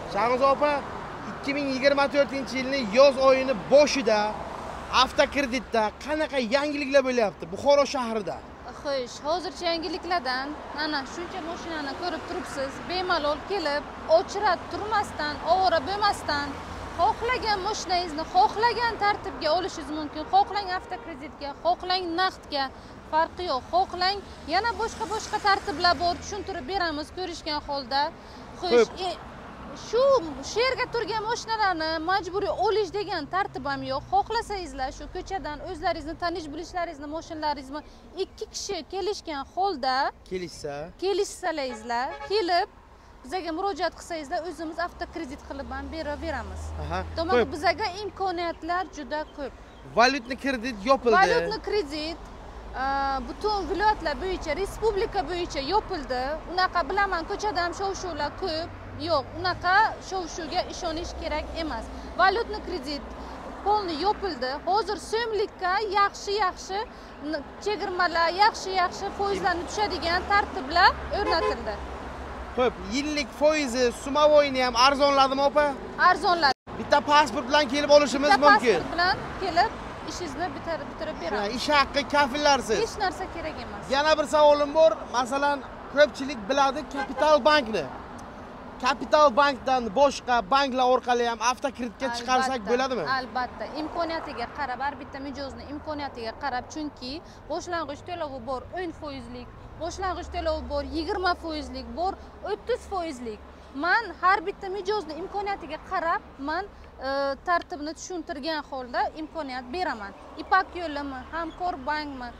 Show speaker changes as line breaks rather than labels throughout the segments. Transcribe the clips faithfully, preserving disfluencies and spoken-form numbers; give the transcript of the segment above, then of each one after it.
Shahnoza opa, ikki ming yigirma to'rtinchi yilning yoz oyini boshida avtokreditda qanaqa yangiliklar bo'lyapti Buxoro shahrida?
Xo'sh, hozircha yangiliklardan mana shuncha mashinani ko'rib turibsiz. Bemalol kelib, o'chirib turmasdan, ovora bo'lmasdan xohlagan mashinangizni xohlagan tartibga olishingiz mumkin. Xohlang avtokreditga, xohlang naqdga, farqi yo'q. Xohlang yana boshqa boshqa tartiblar bor, tushuntirib beramiz ko'rishgan holda. Xo'sh, shu yerga turgan mashinalarni majburiy olish degan tartib ham yo'q. Xohlasangizlar shu ko'chadan o'zlaringizni tanish bilishlaringizni, mashinalaringizni ikki kishi kelishgan holda
kelishsa,
kelishsalaringizlar, kelib bizga murojaat qilsangizlar, o'zimiz avtokredit qilib ham beraveramiz. Demak, bizga imkoniyatlar juda ko'p.
Valyutni kredit yopildi.
Valyutni kredit butun viloyatlar bo'yicha, respublika bo'yicha yopildi. Unaqa bilaman, ko'chada ham shov-shuvlar ko'p. Yo'q, unaqa shov-shuvga ishonish kerak emas. Valyutni kredit polni yopildi. Hozir so'mlikka yaxshi-yaxshi chegirmalar, yaxshi-yaxshi foizlarni tushadigan tartiblar o'rnatildi.
Xo'p, yillik foizi, sumovoyni ham arzonladimi opa?
Arzonladi.
Bitta pasport bilan kelib olishimiz mumkin.
Bitta pasport bilan kelib ishingizni bitirib beramiz.
Ish haqqi kafillarsiz.
Hech narsa kerak emas.
Yana bir savolim bor. Masalan, ko'pchilik biladi Kapital bankni. Kapital bankdan boshqa banklar orqali ham avtokreditga chiqarsak bo'ladimi?
Albatta, imkoniyatiga qarab, har bitta mijozni imkoniyatiga qarab, chunki boshlang'ich to'lovi bor o'n foizlik, boshlang'ich to'lovi bor yigirma foizlik, bor o'ttiz foizlik. Men har bitta mijozni imkoniyatiga qarab, men tartibni tushuntirgan holda imkoniyat beraman. Ipak yo'limi, Hamkorbankmi,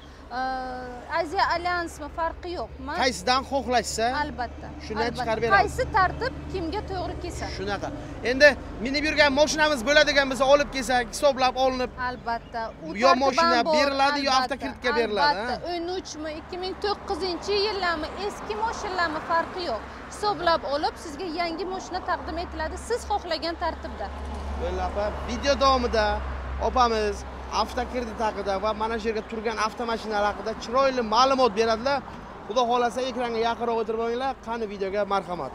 Aziya Alyansmi farqi yo'q.
Qaysidan xohlashsa,
albatta.
Shundan chiqarib beramiz.
Qaysi tartib kimga to'g'ri kelsa.
Shunaqa. Endi minib yurgan mashinamiz bo'ladigan bo'lsa, olib kelsak, hisoblab olinib.
Albatta.
Yo mashina beriladi, yo avtokreditga beriladi.
Albatta. o'n uchmi, ikki ming to'qqizinchi yillarmi, eski mashinalarmi farqi yo'q. Hisoblab olib, sizga yangi mashina taqdim etiladi, siz xohlagan tartibda.
Bo'ladi. Video davomida opamiz avtokredit haqida va mana shu yerga turgan avtomashinalar haqida chiroyli ma'lumot beradilar. Xudo xolasa ekranga yaqinroq o'tirib olinglar. Qani videoga marhamat.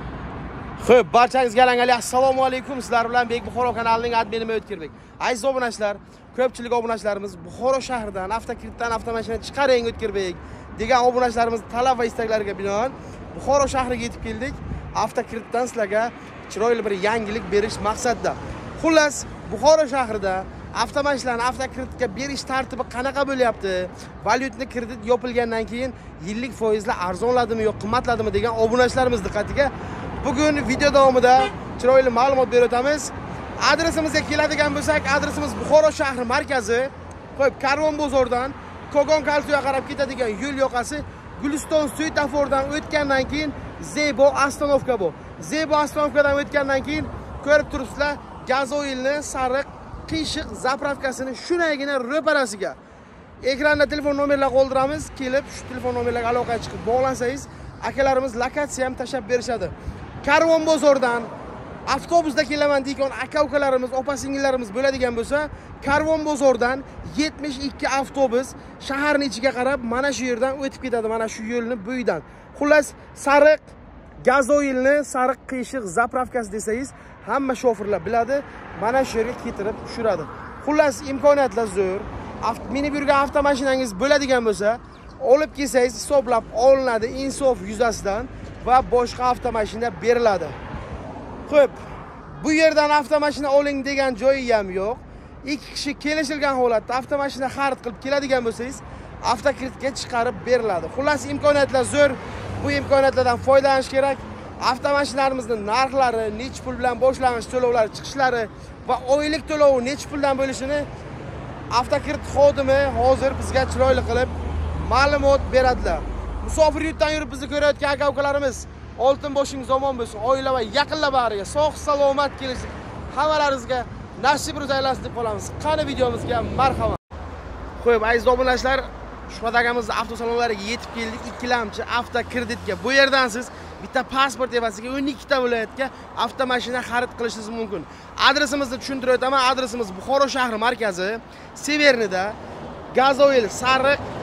Xo'p, barchangizga alangali assalomu alaykum. Sizlar bilan Bek Buxoro kanalining adminimi O'tkirbek. Aziz obunachilar, ko'pchilik obunachilarimiz Buxoro shahridan avtokreditdan avtomashina chiqaring O'tkirbek degan obunachilarimiz talab va istaklariga binoan Buxoro shahriga yetib keldik. Avtokreditdan sizlarga chiroyli bir yangilik berish maqsadida. Xullas, Buxoro shahrida avtomashinalarni avtokreditga berish tartibi qanaqa bo'lyapti? Valyutni kredit yopilgandan keyin yillik foizlar arzonladimi yo'q qimmatladimi degan obunachilarimiz diqqatiga bugun video davomida chiroyli ma'lumot berib o'tamiz. Adresimizga keladigan bo'lsak, adresimiz Buxoro shahri markazi. Qo'yib, Karvon bozordan Kogon Kaltuga qarab ketadigan yo'l yoqasi Guliston svetofordan o'tgandan keyin Zebo ostanovka bu. Zebo ostanovkadan o'tgandan keyin ko'rib turibsizlar, gazoilni sariq qiyshiq zapravkasini shunagina ro'parasiga ekranda telefon nomerlar qoldiramiz. Kelib shu telefon nomerlarga aloqaga chiqib bog'lansangiz, akalarimiz lokatsiya ham tashab berishadi. Karvon bozordan avtobusda kelaman degan aka-ukalarimiz, opa-singillarimiz bo'ladigan bo'lsa, Karvon bozordan yetmish ikki avtobus shaharning ichiga qarab mana shu yerdan o'tib ketadi, mana shu yo'lni bo'yidan. Xullas, sariq gazoilni sariq qiyshiq zapravkasi desangiz, hamma shofirlar biladi, mana shu yerga keltirib tushiradi. Xullas, imkoniyatlar zo'r. Minib yurgan avtomashinangiz bo'ladigan bo'lsa, olib kelsangiz hisoblab olinadi insof yuzasidan va boshqa avtomashina beriladi. Xo'p, bu yerdan avtomashina oling degan joyi ham yo'q. Ikki kishi kelishilgan holatda avtomashina xarid qilib keladigan bo'lsangiz, avtokreditga chiqarib beriladi. Xullas, imkoniyatlar zo'r. Bu imkoniyatlardan foydalanish kerak. Avtomashinalarimizni narxlari, necha pul bilan boshlang'ich to'lovlari chiqishlari va oylik to'lovi necha puldan bo'lishini avtokredit xodimi hozir bizga chiroyli qilib ma'lumot beradilar. Musofir yurtdan yurib bizni ko'rayotgan aka-ukalarimiz, oltin boshingiz omon bo'lsin, oila va yaqinlar bariga sog' salomat kelishlik hammalaringizga nasib aylasin deb qolamiz. Qani videomizga marhamat. Qo'yib, aziz obunachilar, Shuhrat akamizning avtosalonlariga yetib keldik. Ikkilamchi avtokreditga. Bu yerdan siz bitta pasport evaziga o'n ikki ta viloyatga avtomashina xarid qilishingiz mumkin. Adresimizni tushuntirib o'taman. Adresimiz Buxoro shahri markazi, Severnida, gazoil sariq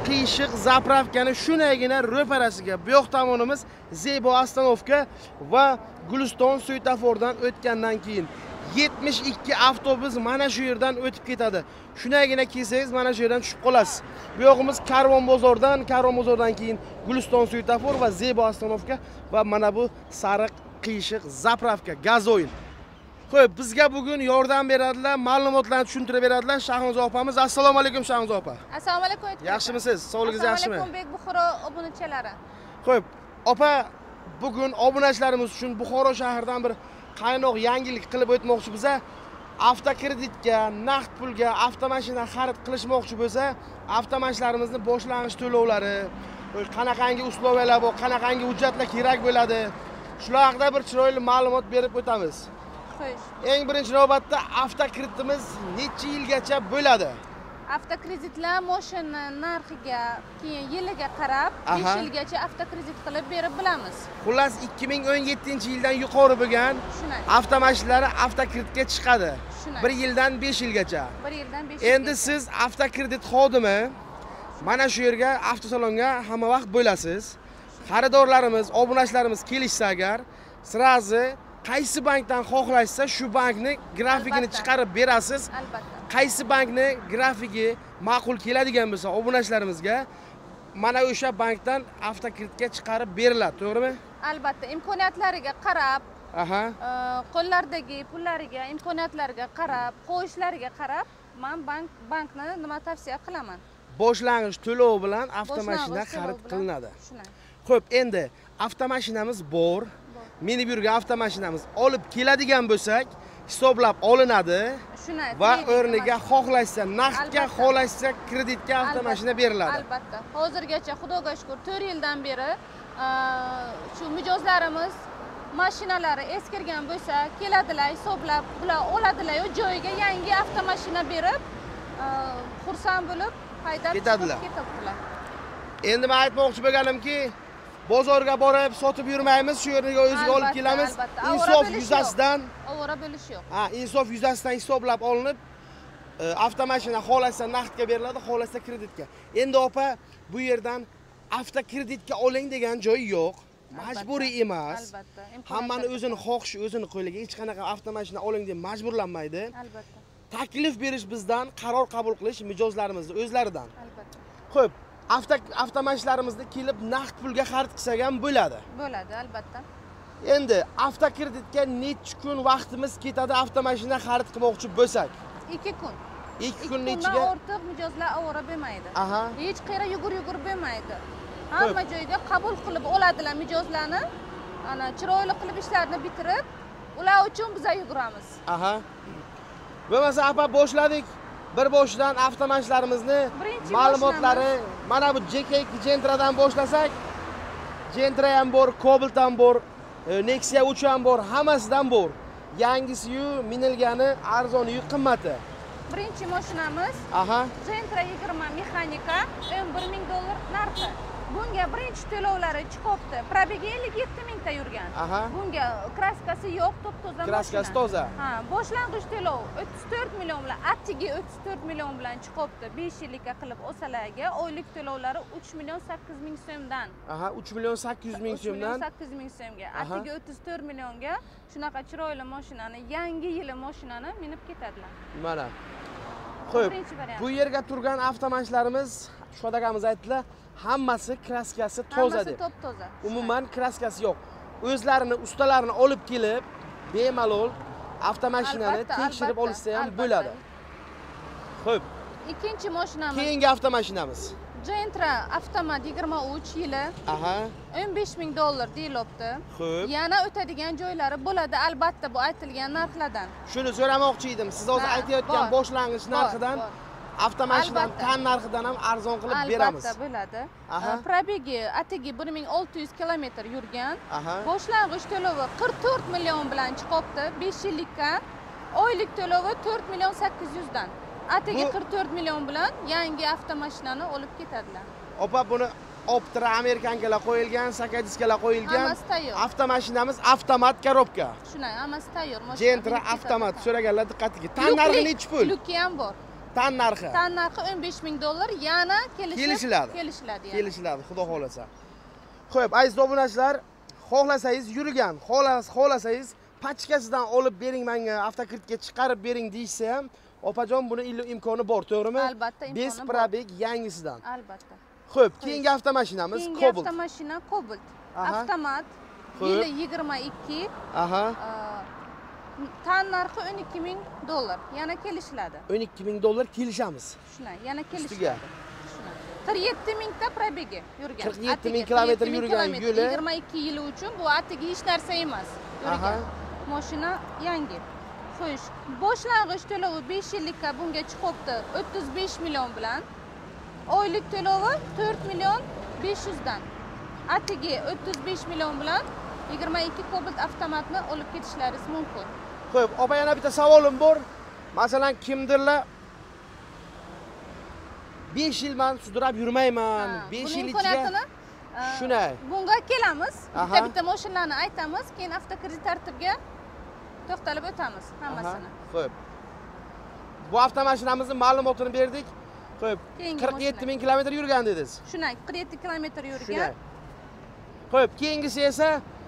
qiyshiq zapravkani shunagina ro'parasiga bu yoq tomonimiz Zebo ostanovka va Guliston svetofordan o'tgandan keyin yetmish ikki avtobus mana shu yerdan o'tib ketadi. Shunagina kelsangiz mana shu yerdan tushib qolasiz. Bu yog'imiz Karvon bozordan, Karvon bozordan keyin Guliston svetofor va Zebo ostanovka va mana bu sariq qiyshiq zapravka gazoil. Xo'p, bizga bugun yordam beradilar, ma'lumotlarni tushuntirib beradilar Shahnoza opamiz. Assalomu alaykum Shahnoza opa.
Assalomu alaykum.
Yaxshimisiz? Sog'ligingiz yaxshimi?
Assalomu alaykum Bek Buxoro obunachilari.
Xo'p, opa, bugun obunachilarimiz uchun Buxoro shahridan bir qaynoq yangilik qilib o'tmoqchi biza. Avtokreditga, naqd pulga avtomashina xarid qilishmoqchi bo'lsa, avtomashinalarimizning boshlang'ich to'lovlari, qanaqangi uslovalar bor, qanaqangi hujjatlar kerak bo'ladi, shular haqida bir chiroyli ma'lumot berib o'tamiz.
Xo'sh.
Eng birinchi navbatda avtokreditimiz necha yilgacha bo'ladi?
Avtokreditlar mashina narxiga, keyin yiliga qarab besh yilgacha avtokredit qilib berib bilamiz.
Xullas ikki ming o'n yettinchi yildan yuqori bo'lgan avtomashinalar avtokreditga chiqadi. bir yildan besh yilgacha.
bir yildan besh
yilgacha. Endi siz avtokredit xodimi mana shu yerga avtosalonga hamma vaqt bo'lasiz. Xaridorlarimiz, obunachilarimiz kelishsa agar, sirazi qaysi bankdan xohlashsa shu bankni grafikini chiqarib berasiz.
Albatta.
Qaysi bankni grafiki ma'qul keladigan bo'lsa obunachilarimizga mana o'sha bankdan avtokreditga chiqarib beriladi, to'g'rimi?
Albatta, imkoniyatlariga qarab,
aha,
qo'llardagi pullariga, imkoniyatlariga qarab, qo'yishlariga qarab, men bank bankni nima tavsiya qilaman?
Boshlang'ich to'lov bilan avtomashina xarid qilinadi. Xo'p, endi avtomashinamiz bor. Minib yurgan avtomashinamiz olib keladigan bo'lsak, hisoblab olinadi va o'rniga xohlashsa naqdga, xohlashsa kreditga avtomashina beriladi.
Albatta. Hozirgacha Xudoga shukr to'rt yildan beri shu mijozlarimiz mashinalari eskirgan bo'lsa, keladilar, hisoblab, bular oladilar, joyiga yangi avtomashina berib, xursand bo'lib haydab ketadilar.
Endi men aytmoqchi bo'lganimki, bozorga borib sotib yurmaymiz, shu yerga o'ziga olib kelamiz. Insof yuzasidan,
ovora bo'lish yo'q.
Ha, insof yuzasidan hisoblab olinib, avtomashina xohlasa naqdga beriladi, xohlasa kreditga. Endi opa, bu yerdan avtokreditga oling degan joy yo'q. Majburiy emas.
Albatta.
Hammani o'zini xohishi, o'zini qo'liga hech qanaqa avtomashina oling deb majburlanmaydi.
Albatta.
Taklif berish bizdan, qaror qabul qilish mijozlarimizning o'zlaridan.
Albatta.
Xo'p, avto avtomashinlarimizni kelib naqd pulga xarid qilsak ham bo'ladi.
Bo'ladi, albatta.
Endi avtokreditga necha kun vaqtimiz ketadi avtomashina xarid qilmoqchi bo'lsak?
ikki kun.
ikki kunning ichiga
ortiq mijozlar ovora bo'lmaydi.
Aha.
Hech qayerga yugur-yugur bo'lmaydi. Hamma joyda qabul qilib oladilar mijozlarni. Ana chiroyli qilib ishlarini bitirib, ular uchun biz yuguramiz.
Aha. Bo'lmasa apa boshladik. Bir boshidan avtomashinlarimizni ma'lumotlari mana bu J K Gentra'dan boshlasak, Gentra ham bor, Cobalt ham bor, Nexia uch ham bor, hammasidan bor. Yangisi-yu, minilgani, arzoni-yu, qimmati.
Birinchi mashinamiz
aha,
Gentra yigirma mexanika, o'n bir ming dollar narxi. Bunga birinchi to'lovlari chiqibdi. Probegi ellik yetti mingta yurgan.
Aha.
Bunga kraskasi yo'q, top-toza mashina.
Kraskasi toza.
Ha, boshlang'ich to'lov o'ttiz to'rt million bilan, atigi o'ttiz to'rt million bilan chiqibdi. besh yillikka qilib olsalarga oylik to'lovlari uch million sakkiz ming so'mdan.
Aha, uch million sakkiz yuz ming so'mdan.
sakkiz ming so'mga. Atigi o'ttiz to'rt millionga shunaqa chiroyli mashinani, yangi yili mashinani minib ketadilar.
Mana. Xo'p, bu yerga turgan avtomashinlarimiz, Shuhrat akamiz aytdilar, hammasi kraskasi toza deb.
Hammasi top-toza.
Umuman kraskasi yo'q. O'zlarini ustalarini olib kelib, bemalol avtomashinani tekshirib olishsa ham bo'ladi. Xo'p.
Ikkinchi mashinamiz.
Keyingi avtomashinamiz.
Gentra avtomat yigirma uch yili.
Aha.
o'n besh ming dollar deyilibdi.
Xo'p.
Yana o'tadigan joylari bo'ladi, albatta bu aytilgan narxlardan.
Shuni so'ramoqchi edim. Siz hozir aytayotgan boshlang'ich narxidan avtomashinadan tan narxidan ham arzon qilib beramiz.
Albatta bo'ladi. Probegi atigi bir ming olti yuz kilometr yurgan. Boshlang'ich to'lovi qirq to'rt million bilan chiqibdi. besh yillikka oylik to'lovi to'rt million sakkiz yuz dan. Atigi qirq to'rt million bilan yangi avtomashinani olib ketadilar.
Opa, buni Optra amerikankalar qo'yilgan, sakadiskalar qo'yilgan.
Hammasi tayyor.
Avtomashinamiz avtomat korobka.
Shunday, hammasi tayyor.
Gentra avtomat so'raganlar diqqatiga. Tan narxi nechi pul?
Lyuki ham bor.
tan narxi.
Tan narxi o'n besh ming dollar, yana
kelishiladi.
Kelishiladi.
Kelishiladi, xudo xolasa. Xo'p, aziz obunachilar, xohlasangiz yurgan, xohlasangiz pachkasidan olib bering menga, avtokritga chiqarib bering deysa ham, opajon buni imkoni bor, to'g'rimi?
Albatta imkoni bor.
besh probeg yangisidan.
Albatta.
Xo'p, keyingi avtomashinamiz
Keyingi
Cobalt.
avtomashina Cobalt. Avtomat. Yili yigirma ikki.
Aha.
Tan narxi o'n ikki ming dollar. Yana kelishiladi.
o'n ikki ming dollar kelishamiz.
Shuna, yana kelishiladi. Shuna. qirq yetti mingta probegi yurgan.
qirq yetti ming kilometr yurgan yo'li.
yigirma ikki yil uchun bu atigi hech narsa emas. Yurgan. Mashina yangi. Xo'sh, boshlang'ich to'lovi besh yillikka bunga chiqibdi o'ttiz besh million bilan. Oylik to'lovi to'rt million besh yuz dan. Atigi o'ttiz besh million bilan yigirma ikki Cobalt avtomatni olib ketishlaringiz mumkin.
Xo'p, opa yana bitta savolim bor. Masalan, kimdirlar besh yil men sudrab yurmayman. besh yil ichida shunday.
Bunga kelamiz. Bitta bitta mashinalarni aytamiz, keyin avtokredit tartibga to'xtalib o'tamiz hammasini.
Xo'p. Bu avtomashinamizning ma'lumotini berdik. Xo'p, qirq yetti ming kilometr yurgan dedingiz.
Shunday, qirq yetti kilometr yurgan.
Xo'p, keyingisi esa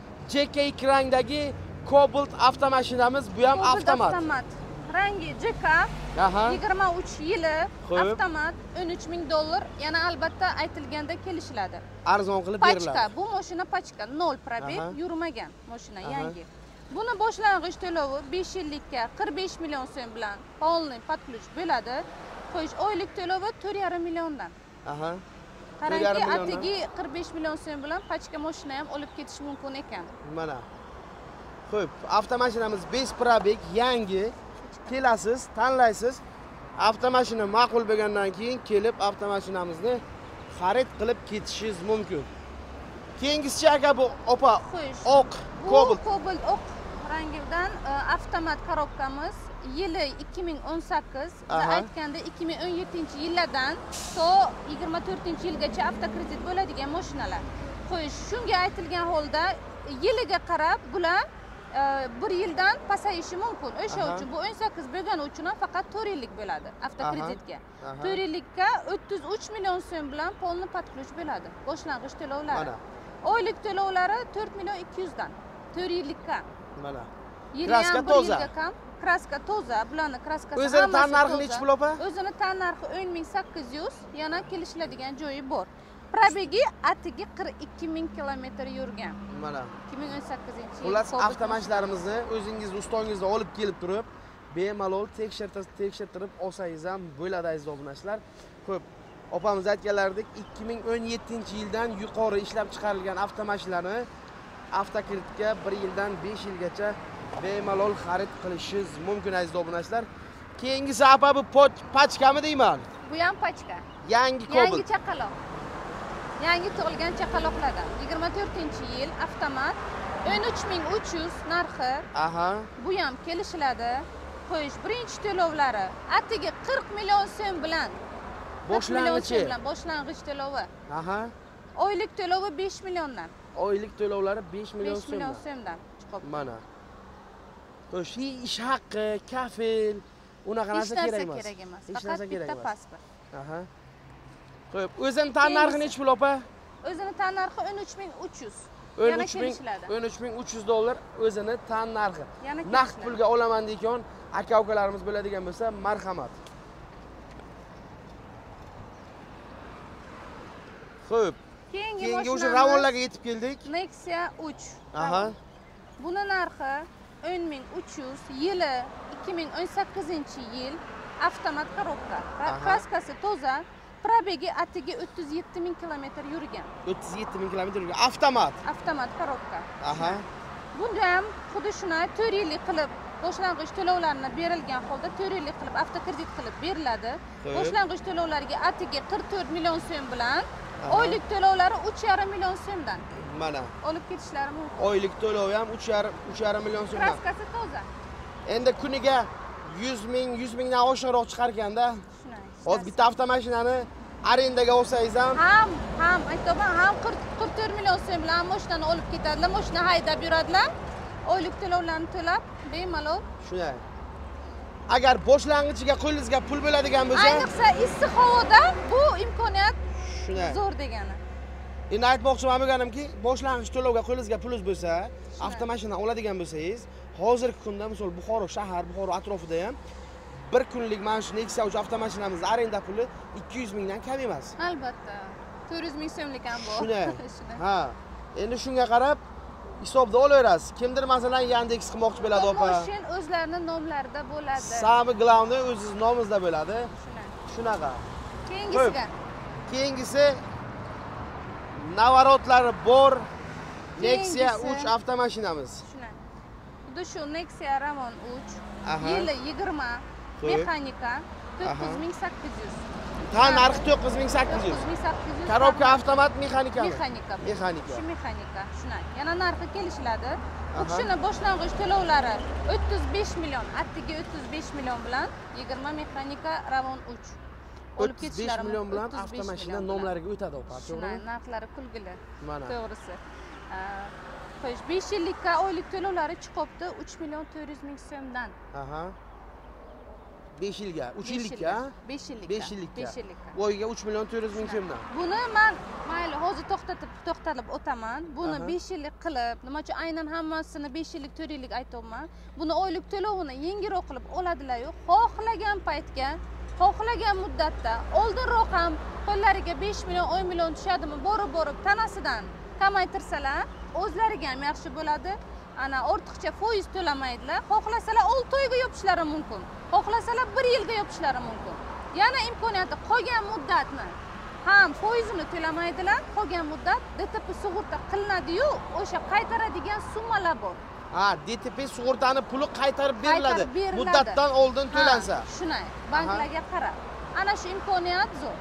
J K rangdagi Cobalt avtomashinamiz, bu ham avtomat.
Avtomat. Rangi J K. yigirma uch yili avtomat o'n uch ming dollar. Yana albatta aytilganda kelishiladi.
Arzon qilib beriladi.
Pachka, bu mashina pachka, nol probeg, yurmagan mashina yangi. Buni boshlang'ich to'lovi besh yillikka qirq besh million so'm bilan полный подключ bo'ladi. Xo'sh, oylik to'lovi to'rt yarim milliondan.
Aha.
Qarangki, atigi qirq besh million so'm bilan pachka mashina ham olib ketish mumkin ekan.
Mana. Xo'p, avtomashinamiz besh probeg yangi. Kelasiz, tanlaysiz. Avtomashina ma'qul bo'lgandan keyin kelib avtomashinamizni xarid qilib ketishingiz mumkin. Keyingisi aka bu opa oq Cobalt.
Cobalt oq rangidan avtomat korobkamiz. Yili ikki ming o'n sakkiz, biz aytganda ikki ming o'n yettinchi yillardan to yigirma to'rtinchi yilgacha avtokredit bo'ladigan mashinalar. Xo'sh, shunga aytilgan holda yiliga qarab bular bir yildan pasayishi mumkin. O'sha uchun bu o'n sakkiz bo'lgani uchun ham faqat to'rt yillik bo'ladi avtokreditga. to'rt yillikka o'ttiz uch million so'm bilan полный подключ bo'ladi. Boshlang'ich to'lovlari. Oylik to'lovlari to'rt million ikki yuz dan. to'rt yillikka.
Mana.
Kraska toza. Kraska toza, bularning kraskasi hammasi
o'zini tan narxi nechi pul opa?
O'zini tan narxi o'n ming sakkiz yuz, yana kelishiladigan joyi bor. Probegi atigi qirq ikki ming kilometr yurgan.
Mana.
ikki ming o'n sakkizinchi yil.
Xullas, avtomashinlarimizni o'zingiz ustongizda olib kelib turib, bemalol tekshirtirib olsangiz ham bo'ladi aziz obunachilar. Xo'p, opamiz aytganlaridek ikki ming o'n yettinchi yildan yuqori ishlab chiqarilgan avtomashinalarni avtokreditga bir yildan besh yilgacha bemalol xarid qilishingiz mumkin aziz obunachilar. Keyingisi apa bu pachkami deyman?
Bu ham pachka.
Yangi Cobalt.
Yangi chaqaloq. Yangi tug'ilgan chaqaloqlardan. yigirma to'rtinchi yil avtomat o'n uch ming uch yuz narxi.
Aha.
Bu ham kelishiladi. Xo'sh, birinchi to'lovlari atigi qirq million so'm bilan.
Boshlang'ichi
bilan boshlang'ich to'lovi.
Aha.
Oylik to'lovi besh milliondan.
Oylik to'lovlari besh million so'm.
besh million so'mdan chiqib.
Mana. Xo'sh, ish haqqi, kafil, unaqa narsa kerak emas.
Kerak emas. Faqat bitta pasport.
Aha. Xo'p, o'zini tan narxi nechi pul opa?
O'zini tan narxi o'n uch ming uch yuz.
Yana kelishiladi. o'n uch ming uch yuz dollar o'zini tan narxi. Naqd pulga olaman degan aka-ukalarimiz bo'ladigan bo'lsa, marhamat. Xo'p. Keyingi o'sha Ravonlarga yetib keldik.
Nexia uch.
Aha.
Buni narxi o'n ming uch yuz, yili ikki ming o'n sakkizinchi yil, avtomat korobka. Kraskasi toza, probegi atigi o'ttiz yetti ming kilometr yurgan.
o'ttiz yetti ming kilometr yurgan avtomat.
Avtomat korobka.
Aha.
Bunda ham xuddi shunday to'rt yillik qilib boshlang'ich to'lovlarni berilgan holda to'rt yillik qilib avtokredit qilib beriladi. Boshlang'ich to'lovlariga atigi qirq to'rt million so'm bilan, oylik to'lovlari uch yarim million so'mdan.
Mana.
Olib ketishlari mumkin.
Oylik to'lovi ham uch yarim million so'mdan.
Kraskasi toza.
Endi kuniga yuz ming, yuz mingdan oshiqroq chiqarganda,
shunday.
Hozir bitta avtomashinani arendaga olsangiz ham,
ham, ham aytaman, ham qirq to'rt million so'm bilan mashinani olib ketadilar, mashina haydab yuradilar. Oylik to'lovlarni to'lab, bemalol.
Shunday. agar boshlang'ichiga qo'lingizga pul bo'ladigan bo'lsa,
ayniqsa issiq havoda bu imkoniyat
shunday.
zo'r degani.
Endi aytmoqchiman bo'lganimki, boshlang'ich to'lovga qo'lingizga pulingiz bo'lsa, avtomashina oladigan bo'lsangiz, hozirgi kunda misol Buxoro shahar, Buxoro atrofida ham bir kunlik mana shu Nexia uch avtomashinamizni arenda puli ikki yuz mingdan kam emas.
Albatta. to'rt yuz ming so'mlik ham bor.
Shunday. Ha. Endi shunga qarab hisobda olaverasiz. Kimdir masalan Yandex qilmoqchi bo'ladi, opa.
Mashin o'zlarining nomlarida bo'ladi.
Sami glavni o'zingiz nomingizda bo'ladi. Shunaqa.
Keyingisiga.
Keyingisi Navorotlari bor Nexia uch avtomashinamiz.
Shunday. Bu shu Nexia Ravon uch, yili yigirma, mexanika to'rt yuz ming sakkiz yuz.
Ta narxi to'qqiz ming sakkiz yuz. Korobka avtomat mexanikami?
Mexanika.
Mexanika.
Shu mexanika. Shunday. Yana narxi kelishiladi. Bu kishini boshlang'ich to'lovlari o'ttiz besh million, attiga o'ttiz besh million bilan yigirma mexanika Ravon uch. Olib ketishlari
o'ttiz besh million bilan avtomashina nomlariga o'tadi, opa, to'g'rimi?
Shunday, narxlari kulgili.
Mana.
To'g'risi. Xo'sh, besh yillikka oylik to'lovlari chiqibdi uch million to'rt yuz ming so'mdan.
Aha. besh yilga, uch yillikka?
besh yillikka.
besh yillikka.
besh yillikka.
Voyiga uch million to'rt yuz ming so'mdan.
Buni men mayli hozir to'xtatib, to'xtalib o'taman. Buni besh yillik qilib, nima uchun aynan hammasini besh yillik, to'rt yillik aytayapman. Buni oylik to'lovini yengilroq qilib oladilar-yu, xohlagan paytga, xohlagan muddatda oldinroq ham qo'llariga besh million, o'n million tushadimi, borib-borib tanasidan kamaytirsalar, o'zlariga ham yaxshi bo'ladi. Ana ortiqcha foiz to'lamaydilar. Xohlasalar olti oyga yopishlari mumkin. Xohlasalar bir yilga yopishlari mumkin. Yana imkoniyati qolgan muddatni ham foizini to'lamaydilar. Qolgan muddat D T P sug'urta qilinadi-yu, o'sha qaytaradigan summalar bor.
Ha, D T P sug'urtani puli qaytarib beriladi. Muddatdan oldin to'lansa.
Shunday, banklarga qarab. Ana shu imkoniyat zo'r.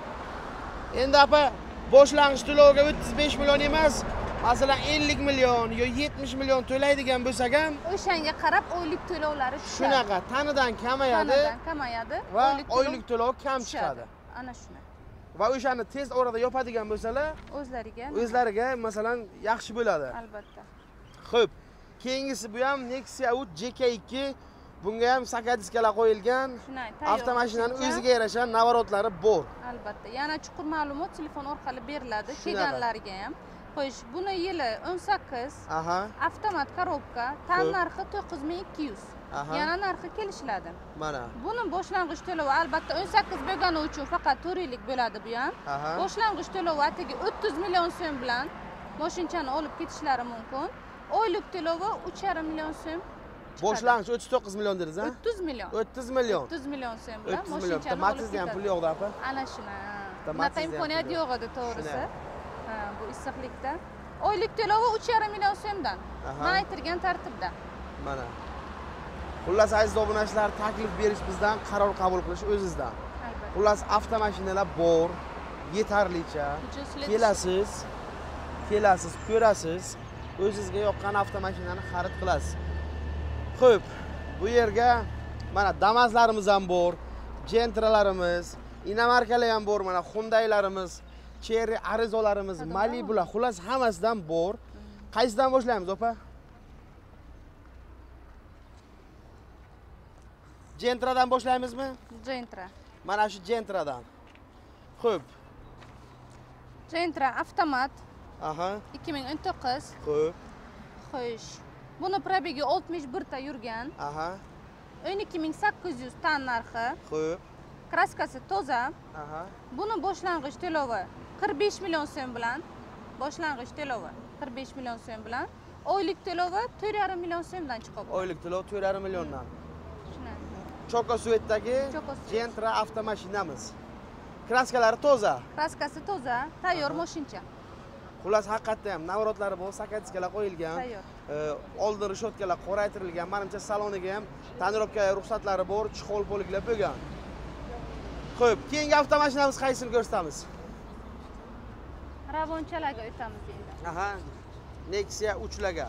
Endi apa, boshlang'ich to'lovga o'ttiz besh million emas, masalan ellik million yo yetmish million to'laydigan bo'lsak ham,
o'shanga qarab oylik to'lovlari tushadi.
Shunaqa, tanidan kamayadi.
Tanidan kamayadi.
Va oylik to'lov kam chiqadi.
Ana shunday.
Va o'shani tez orada yopadigan bo'lsalar,
o'zlariga
o'zlariga masalan yaxshi bo'ladi.
Albatta.
Xo'p, keyingisi bu ham Nexia uch J K ikki. Bunga ham sakadiskalar qo'yilgan. Avtomashinaning o'ziga yarasha navorotlari bor.
Albatta. Yana chuqur ma'lumot telefon orqali beriladi kelganlarga ham. Xo'sh, buni yili o'n sakkiz.
Aha.
Avtomat korobka, tan narxi to'qqiz ming ikki yuz. Yana narxi kelishiladi.
Mana.
Buni boshlang'ich to'lovi albatta o'n sakkiz bo'lgani uchun faqat to'rt yillik bo'ladi bu ham. Boshlang'ich to'lovi atigi o'ttiz million so'm bilan mashinani olib ketishlari mumkin. Oylik to'lovi uch yarim million so'm.
Boshlang'ich o'ttiz to'qqiz million dedingiz, ha?
o'ttiz million.
o'ttiz million.
o'ttiz million so'm bilan
mashinani Matizda ham pul yo'qda, apa?
Ana shuna. Bunaqa imkoniyat yo'q edi, to'g'risi. Ha, bu issiqlikda. Oylik to'lovi uch yarim million so'mdan. Men aytirgan tartibda.
Mana. Xullas, aziz obunachilar, taklif berish bizdan, qaror qabul qilish o'zingizdan. Xullas, avtomashinalar bor, yetarlicha. Kelasiz, kelasiz, ko'rasiz, o'zingizga yoqqan avtomashinani xarid qilasiz. Xo'p, bu yerga mana Damaslarimiz ham bor, Gentralarimiz, inomarkalar ham bor, mana Hyundailarimiz, Cherry Arizolarimiz, Malibular, xullas hammasidan bor. Qaysidan boshlaymiz, opa? Gentradan boshlaymizmi?
Gentra.
Mana shu Gentradan. Xo'p.
Gentra avtomat.
Aha.
ikki ming o'n to'qqiz.
Xo'p.
Xo'sh. Buni probegi oltmish bir ta yurgan.
Aha.
o'n ikki ming sakkiz yuz tan narxi.
Xo'p.
Kraskasi toza.
Aha.
Buni boshlang'ich to'lovi qirq besh million so'm bilan, boshlang'ich to'lovi qirq besh million so'm bilan, oylik to'lovi to'rt yarim million so'mdan chiqadi.
Oylik to'lov to'rt yarim milliondan. Chokosvetdagi Gentra avtomashinamiz. Kraskalari toza.
Kraskasi toza, tayyor mashincha.
Xullas, haqiqatda ham navorotlari bor, sakadiskalar qo'yilgan.
Tayyor.
Oldin rishotkalar qoraytirilgan, menimcha saloniga ham tonirovka ruxsatlari bor, chixol poliklar bo'lgan. Xo'p, keyingi avtomashinamiz qaysini ko'rsatamiz?
Ravonchalarga o'tamiz endi.
Aha. Nexia uchlarga.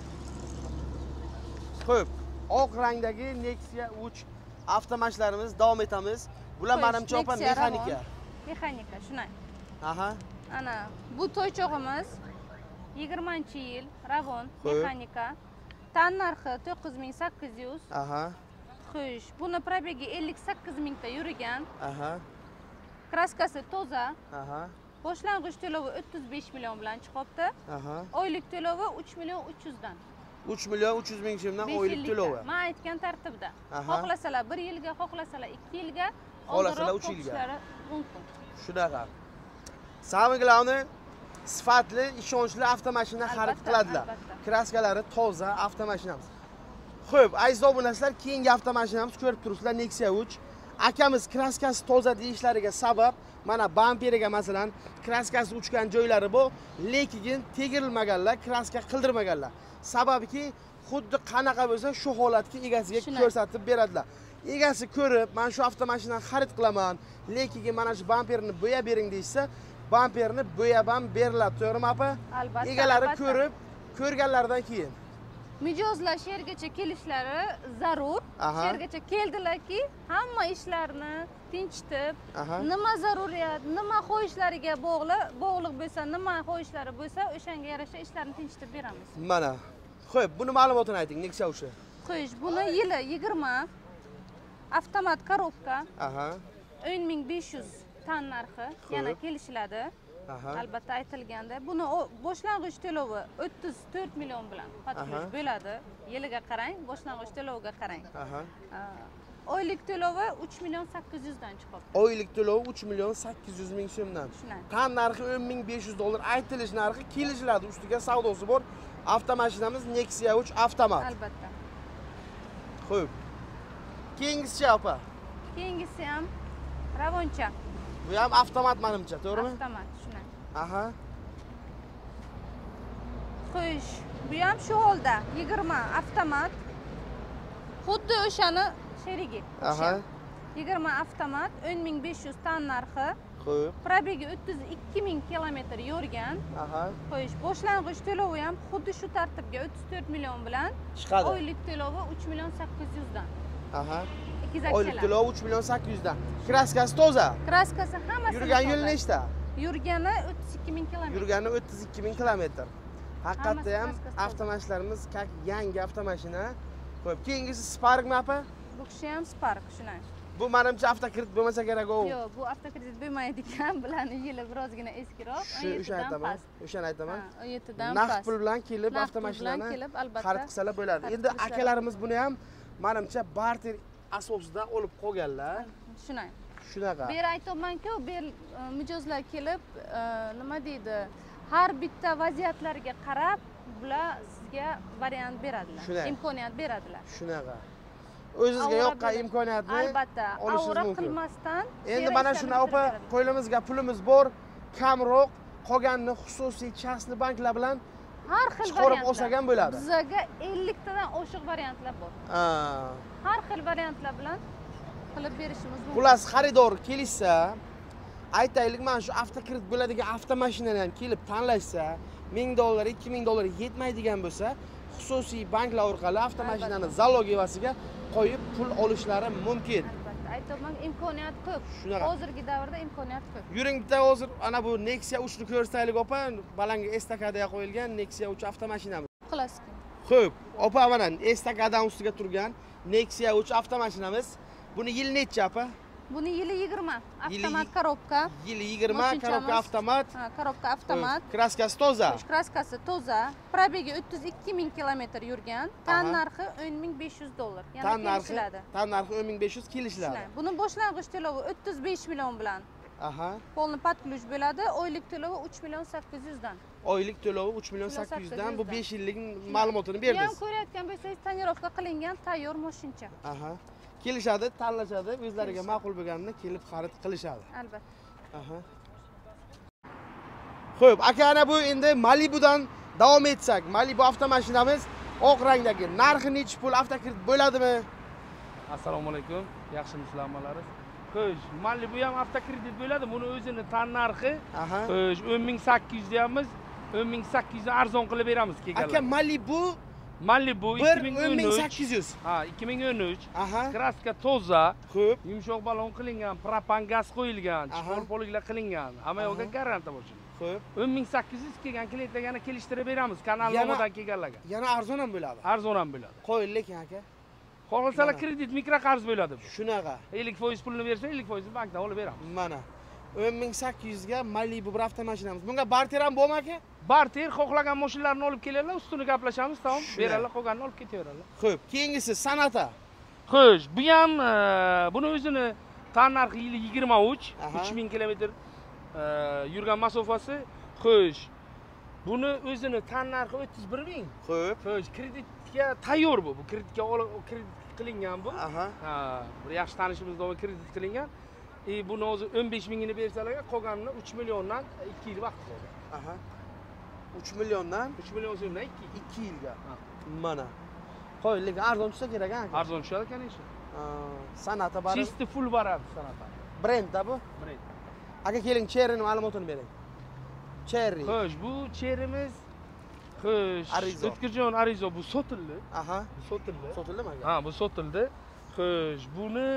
Xo'p, oq rangdagi Nexia uch avtomashinlarimiz davom etamiz. Bular menimcha opa mexanika.
Mexanika, shunday.
Aha.
Ana, bu to'ychog'imiz yigirmanchi yil Ravon mexanika. Tan narxi to'qqiz ming sakkiz yuz.
Aha.
Xo'sh, buni probegi ellik sakkiz mingta yurgan.
Aha.
Kraskasi toza.
Aha.
Boshlang'ich to'lovi o'ttiz besh million bilan chiqibdi.
Aha.
Oylik to'lovi uch million uch yuz dan.
uch million uch yuz ming so'mdan oylik to'lovi.
Men aytgan tartibda. Xohlasalar bir yilga, xohlasalar ikki yilga,
xohlasalar uch yilga
mumkin.
Shunaqa. Samый главный sifatli, ishonchli avtomashina xarid qiladilar. Kraskalari toza avtomashinamiz. Xo'p, aziz obunachilar, keyingi avtomashinamiz ko'rib turibsizlar Nexia uch. Akamiz kraskasi toza deyishlariga sabab mana bamperiga masalan kraskasi uchgan joylari bu, lekin tegirilmaganlar, kraska qildirmaganlar. Sababiki xuddi qanaqa bo'lsa shu holatga egasiga ko'rsatib beradilar. Egasi ko'rib, "Men shu avtomashinani xarid qilaman, lekin mana shu bamperni bo'yab bering" deysa, bamperni bo'yab ham beriladi, to'g'rimi opa?
Albatta.
Egalari ko'rib, ko'rganlaridan keyin
mijozlar shergacha kelishlari zarur. Shergacha keldilarki, hamma ishlarni tinchitib, nima zaruriyat, nima xohishlariga bog'liq, bog'liq bo'lsa, nima xohishlari bo'lsa, o'shanga yarasha ishlarni tinchitib beramiz.
Mana. Xo'p, buni ma'lumotini ayting, Nexia uch.
Xo'sh, buni yili yigirma, avtomat korobka.
Aha.
o'n ming besh yuz tan narxi yana kelishiladi. Albatta aytilganda, buni boshlang'ich to'lovi o'ttiz to'rt million bilan patruj bo'ladi. Yiliga qarang, boshlang'ich to'loviga qarang.
Aha.
Oylik to'lovi uch million sakkiz yuz dan chiqadi.
Oylik to'lovi uch million sakkiz yuz ming so'mdan. Tan narxi o'n ming besh yuz dollar, aytilish narxi kelishiladi, ustiga savdosi bor. Avtomashinamiz Nexia uch avtomat.
Albatta.
Xo'p. Keyingisi opa?
Keyingisi ham Ravoncha.
Bu ham avtomat menimcha, to'g'rimi?
Avtomat, shunday.
Aha.
Xo'sh, bu ham shu holda yigirma avtomat. Xuddi o'shani sherigi.
Aha.
yigirma avtomat, o'n ming besh yuz tan narxi.
Xo'p.
Probegi o'ttiz ikki ming kilometr yurgan.
Aha.
Xo'sh, boshlang'ich to'lovi ham xuddi shu tartibga o'ttiz to'rt million bilan
chiqadi.
Oylik to'lovi uch million sakkiz yuz dan.
Aha.
Ikkizakchalar.
Oylik to'lovi uch million sakkiz yuz dan. Kraskasi toza.
Kraskasi hammasi.
Yurgan yo'l nechta?
Yurgani o'ttiz ikki ming kilometr.
Yurgani o'ttiz ikki ming kilometr. Haqiqatda ham avtomashinlarimiz как yangi avtomashina. Xo'p, keyingisi Sparkmi opa?
Bu kishi ham Spark, shunday.
Bu menimcha avtokredit bo'lmasa kerak u.
Yo'q, bu avtokredit bo'lmaydigan, bilani yili birozgina eskiroq, o'n yetti dan past.
O'shani aytaman.
o'n yetti dan past.
Naqd pul bilan kelib avtomashinani xarid qilsalar bo'ladi. Endi akalarimiz buni ham menimcha barter asosida olib qolganlar.
Shunday.
Shunaqa.
Bu yer aytayapman-ku, bu yer mijozlar kelib, nima deydi, har bitta vaziyatlarga qarab bular sizga variant beradilar, imkoniyat beradilar.
Shunaqa. O'zingizga yoqqan imkoniyatni
albatta avra qilmasdan.
Endi mana shuni opa, qo'limizga pulimiz bor, kamroq qolganini xususiy shaxsli banklar bilan
har xil
chiqarib olsak ham bo'ladi.
Bizga ellik tadan oshiq variantlar bor.
Ha.
Har xil variantlar bilan qilib berishimiz mumkin.
Xullas, xaridor kelishsa, aytaylik, mana shu avtokredit bo'ladigan avtomashinani ham kelib tanlashsa, ming dollar, ikki ming dollar yetmaydigan bo'lsa, xususiy banklar orqali avtomashinani zalog evasiga qo'yib pul olishlari mumkin.
Albatta, aytayman, imkoniyat ko'p. Hozirgi davrda imkoniyat ko'p.
Yuring bitta hozir ana bu Nexia uch ni ko'rsataylik opa, balanga estakadaga qo'yilgan Nexia uch avtomashinamiz.
Klassik.
Xo'p, opa mana estakadan ustiga turgan Nexia uch avtomashinamiz. Buni yil necha opa?
Buni yili yigirma. Avtomat korobka.
Yili yigirma, korobka avtomat.
Ha, korobka avtomat.
Kraskasi toza.
Kraskasi toza. Probegi o'ttiz ikki ming kilometr yurgan. Tan narxi o'n ming besh yuz dollar. Yana kelishiladi.
Tan narxi o'n ming besh yuz kelishiladi.
Buni boshlang'ich to'lovi o'ttiz besh million bilan.
Aha.
Polni patluj bo'ladi. Oylik to'lovi uch million sakkiz yuz dan.
Oylik to'lovi uch million sakkiz yuz dan. Bu besh yillik ma'lumotini berdingiz.
Ham ko'rayotgan bo'lsangiz, tonirovka qilingan tayyor mashincha.
Aha. Kelishadi, tanlashadi, o'zlariga ma'qul bo'lganini kelib xarid qilishadi.
Albatta.
Aha. Xo'p, aka, ana bu endi Malibudan davom etsak, Malibu avtomashinamiz oq rangdagi. Narxi necha pul, avtokredit bo'ladimi?
Assalomu alaykum, yaxshi musulmonlar. Xo'sh, Malibu ham avtokredit bo'ladi. Buni o'zini tan narxi, xo'sh, o'n ming sakkiz yuz deymiz. o'n ming sakkiz yuz arzon qilib beramiz kelganlar.
Aka, Malibu
Malibu ikki ming o'n uch.
o'n ming sakkiz yuz.
Ha, ikki ming o'n uch.
Aha.
Kraska toza.
Xo'p.
Yumshoq balon qilingan, propan gaz qo'yilgan, chipor poliklar qilingan. Hamma yo'lga garantiya bo'lsin.
Xo'p.
o'n ming sakkiz yuz kelgan klientlarga kelishtirib beramiz, kanal nomidan kelganlarga.
Yana arzon ham bo'ladi.
Arzon ham bo'ladi.
Qo'ying lekin aka.
Xohlasalar kredit, mikroqarz bo'ladi bu.
Shunaqa.
ellik foiz pulni bersa, ellik foizini bankdan olib beramiz.
Mana o'n ming sakkiz yuz ga Malibu bir avtomashinamiz. Bunga barter ham bormi aka?
Barter xohlagan mashinalarni olib keladilar, ustini gaplashamiz, tamom. Beradilar, qolganini olib ketaveradilar.
Xo'p, keyingisi Sonata.
Xo'sh, bu ham buni o'zini tan narxi yili yigirma uch, uch ming kilometr yurgan masofasi. Xo'sh, buni o'zini tan narxi o'ttiz bir ming.
Xo'p.
Xo'sh, kreditga tayyor bu. Bu kreditga kredit qilingan bu.
Aha.
Ha, bir yaxshi tanishimizdan kredit qilingan. E buni o'zi o'n besh mingini bersalar, qolganini uch milliondan ikki yil vaqt qoldi.
Aha. uch milliondan
uch million so'mdan
ikki yilga. Mana. Qo'y, lekin arzon tushsa kerak a?
Arzon tushadi конечно.
Sonata bari.
Чисто full baradi Sonata.
Brendda bu?
Brend.
Aka keling, Cherry'ni ma'lumotini bering. Cherry.
Xo'sh, bu Cherry'miz xo'sh, O'tkirjon Arizo bu sotildi.
Aha.
Bu sotildi.
Sotildimi aka?
Ha, bu sotildi. Xo'sh, buni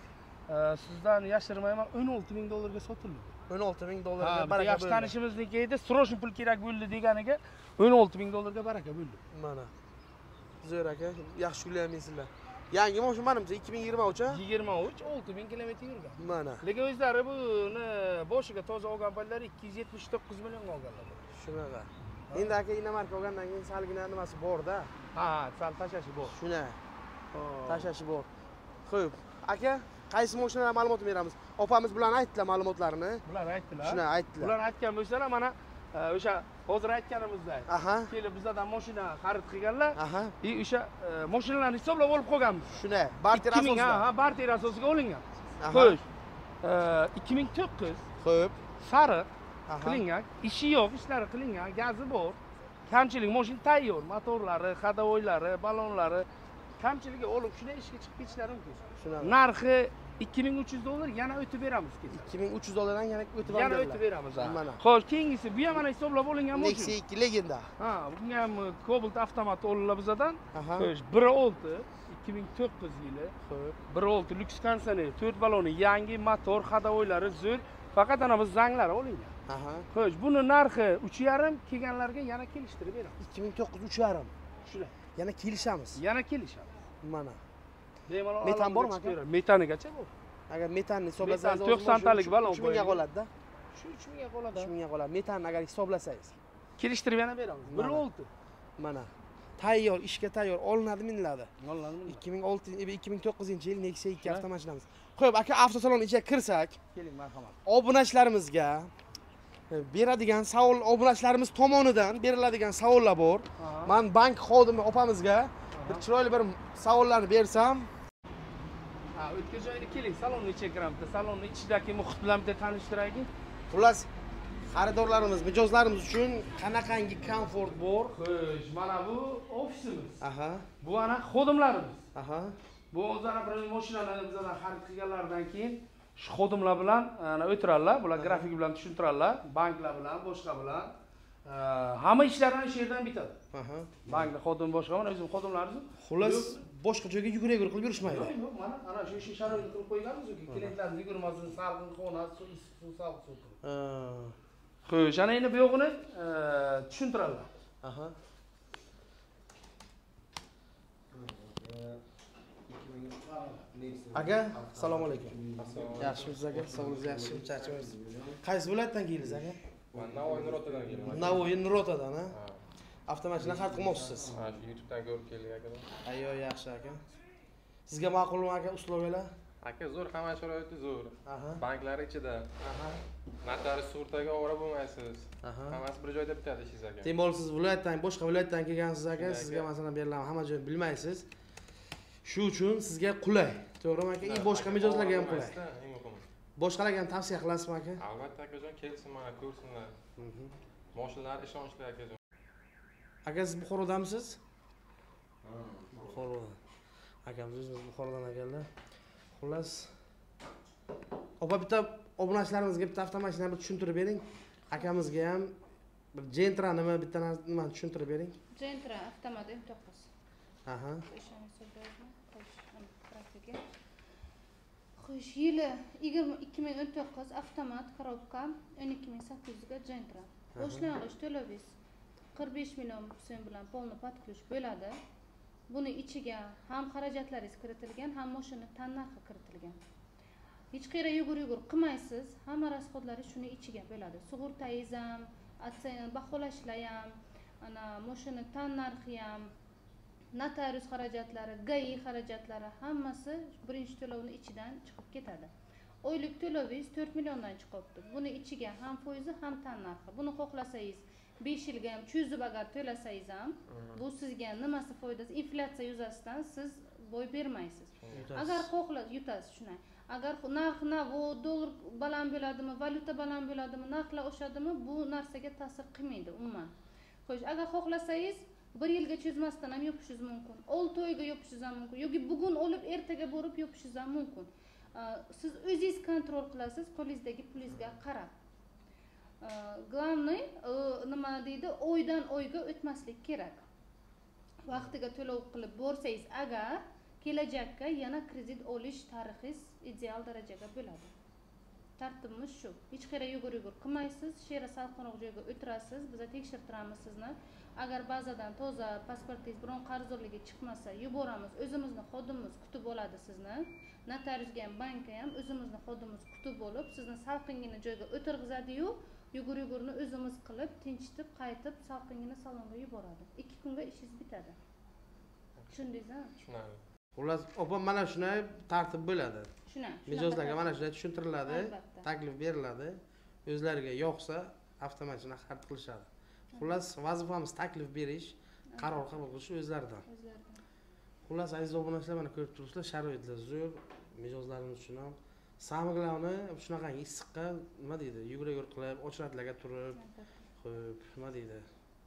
sizdan yashirmayman o'n olti ming dollarga sotildi.
o'n olti ming dollarga baraka bo'ldi.
Yaxshi tanishimizniki edi, srochniy pul kerak bo'ldi deganiga o'n olti ming dollarga baraka bo'ldi.
Mana. Zo'r aka, yaxshi kuylayapsizlar. Yangi mashina menimcha ikki ming yigirma uch a?
yigirma uch, olti ming kilometr yurgan.
Mana.
Lekin o'zlari buni boshiga toza olgan paytlar ikki yuz yetmish to'qqiz million olganlar.
Shunaqa. Endi aka inomarka olgandan keyin salgina nimasi bor-da.
Ha, sal tashashi bor.
Shuna. Tashashi bor. Xo'p, aka, qaysi mashinalar ma'lumotini beramiz? Opamiz bilan aytdilar ma'lumotlarini.
Bular aytdilar.
Shuna aytdilar.
Bular aytgan bo'lsalar, mana o'sha hozir aytganimizdek.
Aha.
Kelib bizdan mashina xarid qilganlar.
Aha.
И o'sha mashinalarni hisoblab olib qo'yganmiz.
Shuna, barter asosida.
Ha, barter asosiga olingan. Xo'sh, ikki ming to'qqiz.
Xo'p.
Sariq qilingan, ishi yo'q, ishlari qilingan, gazi bor. Kamchilik, mashina tayyor, motorlari, xadovoylari, ballonlari kamchiligi olib shunday ishga chiqib ketishlari mumkin. Shunaqa. Narxi ikki ming uch yuz dollar yana o'tib beramiz keyin.
ikki ming uch yuz dollardan yana o'tib beramiz.
Yana o'tib beramiz. Mana. Xo'sh, keyingisi bu ham mana hisoblab olingan mashina.
Nexia ikki Legenda.
Ha, bunga ham Cobalt avtomat olinadi bizdan. Xo'sh, bir olti ikki ming to'qqiz yili. Xo'p, bir olti lyuks konditsioner, to'rt balloni, yangi motor, xadovoylari zo'r. Faqat ana biz zanglari olingan. Aha. Xo'sh, buni narxi uch yarim, kelganlarga yana kelishtirib beramiz.
ikki ming to'qqiz uch yarim.
Shular.
Yana kelishamiz.
Yana kelishamiz.
Mana.
Bemalol
metan bormi aka?
Metanigacha bor.
Agar metanni hisoblasangiz
to'qson talik ballon
uch mingga qoladi-da.
Shu uch mingga qoladi.
uch mingga qoladi. Metanni agar hisoblasangiz.
Kelishtirib yana beramiz. bir olti.
Mana. Tayyor, ishga tayyor, olinadi, miniladi.
Olinadi.
ikki ming olti ikki ming to'qqizinchi yil Nexia ikki avtomashinamiz. Xo'p, aka, avtosalon ichiga kirsak,
keling, marhamat.
Obunachilarimizga beradigan savol, obunachilarimiz tomonidan beriladigan savollar bor. Men bank xodimi opamizga bir chiroyli bir savollarni bersam.
Ha, o'tgan joyga keling, salonni ichiga kiramiz. Salonni ichidagi muhit bilan bitta tanishtiraylik.
Xullas, xaridorlarimiz, mijozlarimiz uchun qanaqangi komfort bor?
Xo'sh, mana bu ofisimiz.
Aha.
Bu ana xodimlarimiz.
Aha.
Bu o'zlari bir mashinalarni bizdan xarid qilganlaridan keyin shu xodimlar bilan ana o'tiradilar, bular grafik bilan tushuntiradilar, banklar bilan, boshqa bilan. Hamma ishlarini shu yerdan bitadi. Aha. Bankda xodim boshqa, mana o'zim xodimlarimiz.
Xullas, boshqa joyga yugura-yugura qilib yurishmaydi.
Yo'q, yo'q, mana ana shu ish sharoitini qilib qo'yganmiz-ku, klientlarni yugurmasin, salqin xona, suv, suv, salqin suv. Ha. Xo'sh, ana endi bu yo'g'ini tushuntiradilar. Aha.
Aka, assalomu alaykum. Yaxshimisiz aka? Sog'ligingiz yaxshimi? Charchamaysiz? Qaysi viloyatdan keldingiz aka?
Men Navoiy Nurotadan keldim.
Navoiy Nurotadan, ha? Avtomashina xarid qilmoqchisiz?
Ha, shu YouTubedan ko'rib keldik aka.
Ayyo, yaxshi aka. Sizga ma'qulmi aka uslubilar?
Aka, zo'r, hamma sharoiti zo'r. Banklar ichida. Aha. Notarius sug'urtaga ovora bo'lmaysiz. Hammasi bir joyda bitadi ishingiz aka.
Demak, siz viloyatdan, boshqa viloyatdan kelgansiz aka, sizga masalan berilgan hamma joyni bilmaysiz. Shu uchun sizga qulay. To'g'rimi aka? I boshqa mijozlarga ham qulay. Boshqalarga ham tavsiya qilasizmi aka?
Albatta akajon, kelsin mana ko'rsinlar. Mashinalar ishonchli akajon.
Aka, siz Buxorodamisiz? Ha, Buxorodan. Akamiz o'zimiz Buxorodan ekanlar. Xullas, opa bitta obunachilarimizga bitta avtomashinani bir tushuntirib bering. Akamizga ham bir Gentra nima bitta nimani tushuntirib bering.
Gentra avtomat M to'qqiz.
Aha.
Xo'sh, yili ikki ming o'n to'qqiz avtomat korobka o'n ikki ming sakkiz yuz ga Gentra. Boshlang'ich to'lovingiz qirq besh million so'm bilan polni podключ bo'ladi. Buni ichiga ham xarajatlaringiz kiritilgan, ham mashina tan narxi kiritilgan. Hech qayerga yugur-yugur qilmaysiz, hamma rasxodlaringiz shuni ichiga bo'ladi. Sug'urtangiz ham, baholashlar ham, ana mashina tan narxi ham, notarius xarajatlari, G I xarajatlari hammasi birinchi to'lovning ichidan chiqib ketadi. Oylik to'lovingiz to'rt milliondan chiqibdi. Buni ichiga ham foizi, ham tan narxi. Buni xohlasangiz besh yilga ham cho'zib agar to'lasangiz ham, bu sizga nimasi foydasi? Inflyatsiya yuzasidan siz bo'y bermaysiz. Agar xohlasangiz yutasiz shunday. Agar narx navo dollar baland bo'ladimi, valyuta baland bo'ladimi, narxlar oshadimi, bu narsaga ta'sir qilmaydi umuman. Xo'sh, agar xohlasangiz bir yilga cho'zmasdan ham yopishingiz mumkin. olti oyga yopishingiz ham mumkin. Yoki bugun olib ertaga borib yopishingiz ham mumkin. Siz o'zingiz kontrol qilasiz qo'lingizdagi pulingizga qarab. Главный nima deydi, oydan oyga o'tmaslik kerak. Vaqtiga to'lov qilib borsangiz agar kelajakka yana kredit olish tarixingiz ideal darajada bo'ladi. Tartibimiz shu. Hech qayerga yugur-yugur qilmaysiz, shera salqinroq joyga o'tirasiz, biz tekshirtiramiz sizni. Agar bazadan toza pasportingiz biron qarzdorligi chiqmasa, yuboramiz. O'zimizning xodimimiz kutib oladi sizni. Notariusga ham, bankka ham o'zimizning xodimimiz kutib olib, sizni salqingina joyga o'tirg'izadi-yu, yugur-yugurni o'zimiz qilib, tinchitib, qaytib, salqingina salonga yuboradi. ikki kunga ishingiz bitadi. Tushundingizmi?
Tushunadi.
Xullas, opa mana shunday tartib bo'ladi.
Shunday.
Mijozlarga mana shunday tushuntiriladi, taklif beriladi. O'zlariga yoqsa, avtomatik xarid qilishadi. Xullas, vazifamiz taklif berish, qaror qabul qilish o'zlaridan.
O'zlaridan.
Xullas, aziz obunachilar, mana ko'rib turibsizlar, sharoitlar zo'r, mijozlarimiz uchun ham. Самое главное, shunaqa issiqqa nima deydi, yugur-yugur qilib, ochratlarga turib, xo'p, nima deydi?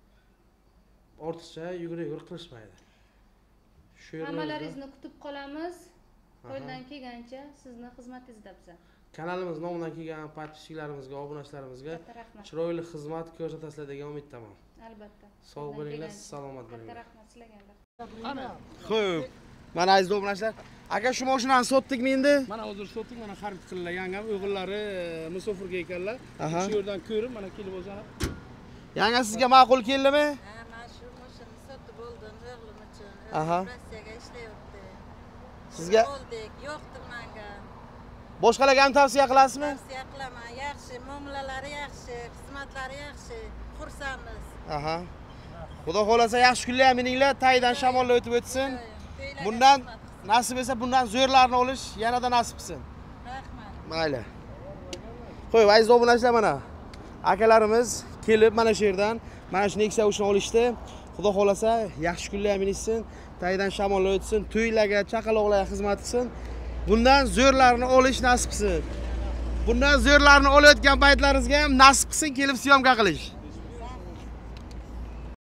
Ortiqcha yugur-yugur qilishmaydi. Shu
Hammalaringizni kutib qolamiz. Qo'ldan kelgancha sizni xizmatingizda biz.
Kanalimiz nomidan kelgan podpischiklarimizga, obunachilarimizga chiroyli xizmat ko'rsatasizlar degan umiddaman.
Albatta.
Sog' bo'linglar, salomat bo'linglar.
Katta rahmat sizlarga.
Ana.
Xo'p. Mana aziz obunachilar, aka shu mashinani sotdikmi endi?
Mana hozir sotdik, mana xarid qildilar. Yangam o'g'illari musofirga ekanlar. Shu yerdan ko'rib, mana kelib o'zani.
Yanga sizga ma'qul keldimi?
Ha, mana shu mashinani sotib oldim o'g'lim uchun.
Aha.
Rossiyaga ishlayapti.
Sizga
oldik, yo'qdir menga.
boshqalarga ham tavsiya qilasizmi?
Tavsiya qilaman. Yaxshi, muomalalari yaxshi, xizmatlari yaxshi. Xursandmiz.
Aha. Xudo xolasa yaxshi kunlar ham meninglar, taydan shamollar o'tib o'tsin. Bundan nasib etsa bundan zo'rlarni olish yanada nasib qilsin.
Rahmat.
Mayli. Qo'y, aziz obunachilar, mana akalarimiz kelib mana shu yerdan mana shu Nexia uchun olishdi. Xudo xolasa yaxshi kunlar ham meningsin, taydan shamollar o'tsin, to'ylarga, chaqaloqlarga xizmat qilsin. Bundan zo'rlarni olish nasib qilsin. Bundan zo'rlarni olayotgan paytlaringizga ham nasib qilsin kelib syomka qilish.